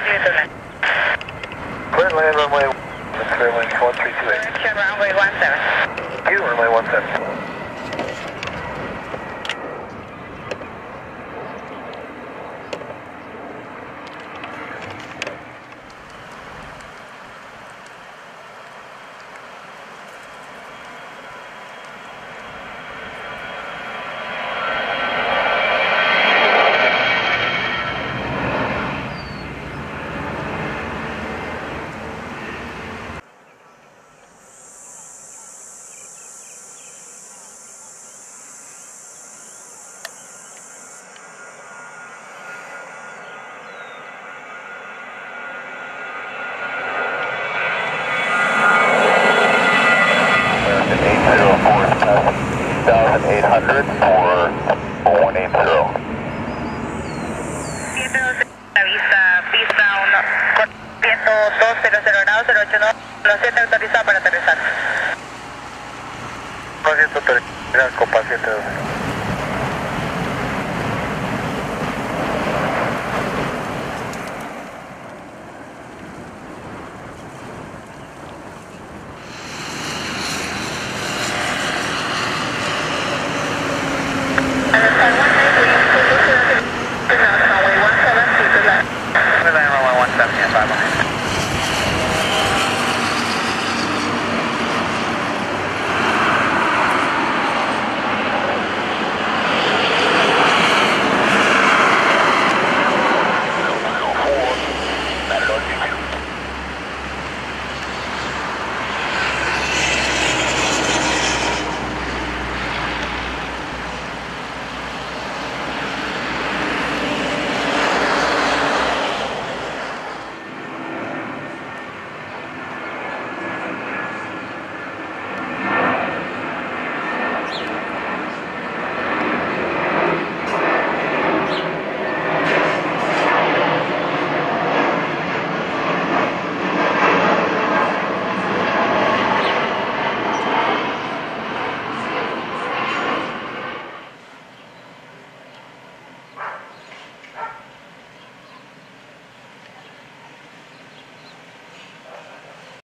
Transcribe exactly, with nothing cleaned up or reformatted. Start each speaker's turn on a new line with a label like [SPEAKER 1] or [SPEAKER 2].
[SPEAKER 1] Clear land runway, clear land one three two eight.
[SPEAKER 2] Correction runway one seven.
[SPEAKER 1] You runway one seven. eight hundred for one eight zero.
[SPEAKER 2] siete doce, avisa, pista uno, con viento doscientos grados, cero ocho nueve, siete autorizado para aterrizar.
[SPEAKER 1] ciento tres, copa siete doce.